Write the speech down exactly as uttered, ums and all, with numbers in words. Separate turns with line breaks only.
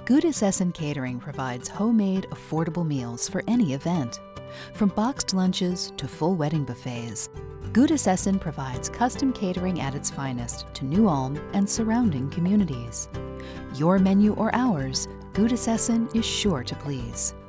Essen Catering provides homemade, affordable meals for any event. From boxed lunches to full wedding buffets, Essen provides custom catering at its finest to New Ulm and surrounding communities. Your menu or ours, Essen is sure to please.